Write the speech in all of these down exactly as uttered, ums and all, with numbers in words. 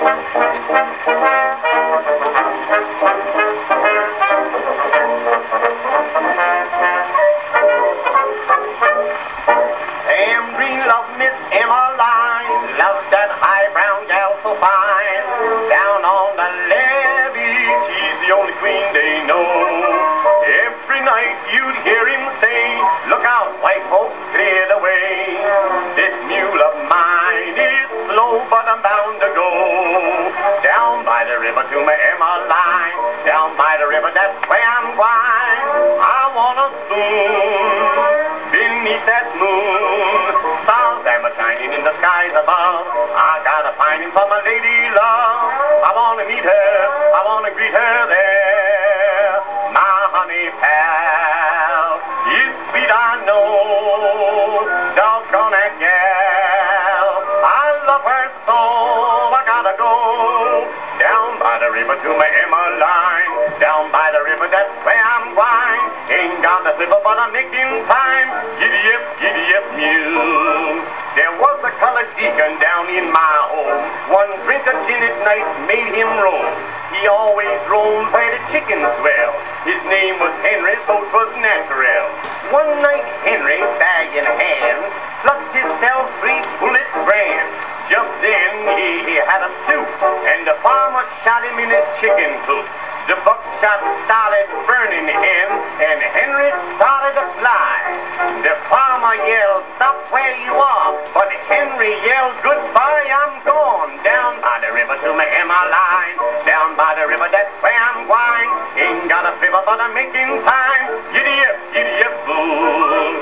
To my Emmeline, down by the river, that's where I'm going. I wanna soon beneath that moon. Stars am a shining in the skies above. I gotta find him for my lady love. I wanna meet her, I wanna greet her there. My honey pal, is sweet I know. Doggone that gal, I love her so. I gotta go down by the river to my Emmeline. Down by the river, that's where I'm going. Ain't got a slipper, but I'm making time. Giddy up, giddy up, mule. There was a colored deacon down in my home. One drink of gin at night made him roam. He always roamed where the chickens dwell. His name was Henry, so 'twas natural. One night Henry, bag in hand, plucked himself three bullets grand. Just then he, he had a suit, and the farmer shot him in his chicken coop. The buckshot started burning him, and Henry started to fly. The farmer yelled, "Stop where you are," but Henry yelled, "Goodbye, I'm gone." Down by the river to my Emmeline. Down by the river, that's where I'm going. Ain't got a fever, but I'm making time. Giddy up, giddy up, fool.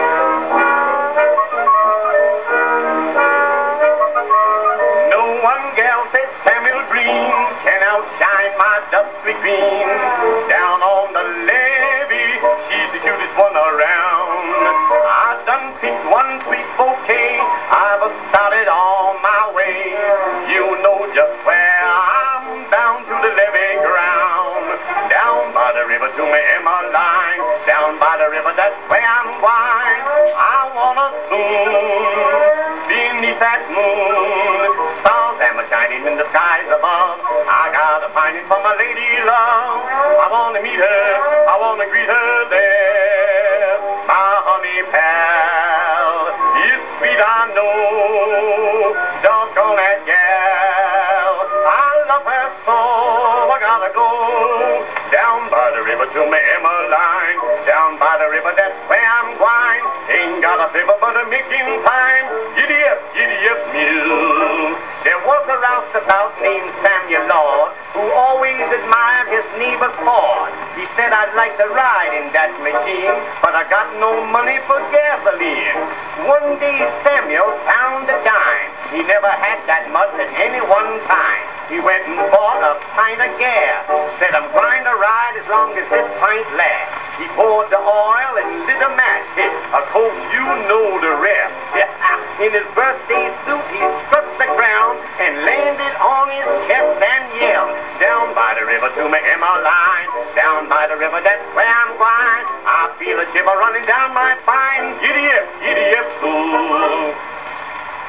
One gal said Samuel Green can outshine my dusty green. Down on the levee, she's the cutest one around. I done picked one sweet bouquet, I've started on my way. You know just where I'm bound to the levee ground. Down by the river to my Emmeline. Down by the river, that's where I'm going. I wanna soon beneath that moon. Stars am a shining in the skies above. I gotta find it for my lady love. I wanna meet her, I wanna greet her there. My honey pal, is sweet I know. Doggone that gal, I love her so. I gotta go down by the river to my Emmeline. Down by the river, that's where I'm going. Ain't got a favor, but I'm making time. Giddy up, giddy up, mule. There was a roustabout named Samuel Lord who always admired his neighbor's Ford. He said, "I'd like to ride in that machine, but I got no money for gasoline." One day Samuel found a dime. He never had that much at any one time. He went and bought a pint of gas. Said, "I'm going to ride as long as this pint lasts." He poured the oil and lit a match. Of course, you know the rest. In his birthday suit, he struck the ground and landed on his chest and yelled, "Down by the river to my Emmeline. Down by the river, that's where I'm going. I feel a shiver